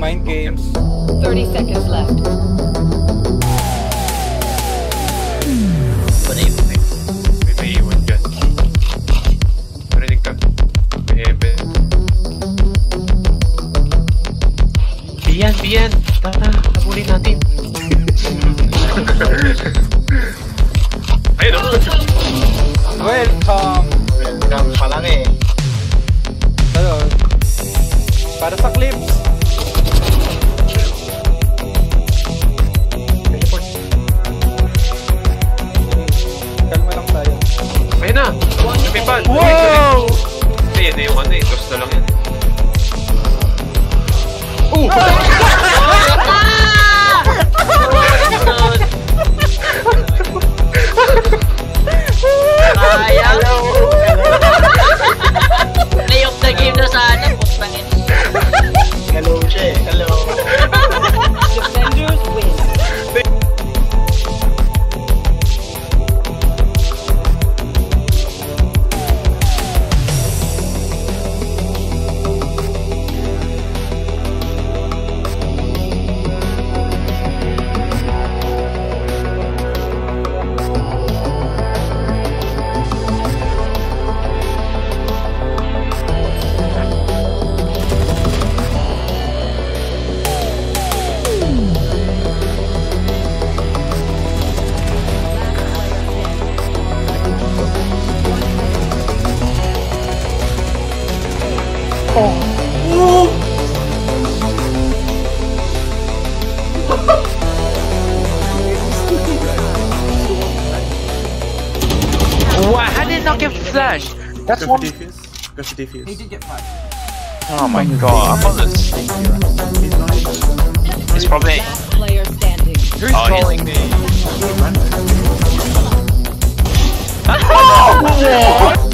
mind games. 30 seconds left. May iwan dyan. Marinig ka. May heaven. Biyan! Tara, habulin natin. Ayun o! Welcome! Welcome pa lang eh. Hello. Para sa clips. Kalma lang tayo. Ayun na! Lumipad! Wow! Hindi, yan na yung ano eh. Toss na lang yan. Ayaw! Play of the game na sana, putangin. Hello siya eh. Hello. Defenders win. Wow, how did it not get flash? That's one. Go for defuse. He did get flash. Oh my god, I thought this. It's probably. Last player standing. Who's calling me? Oh,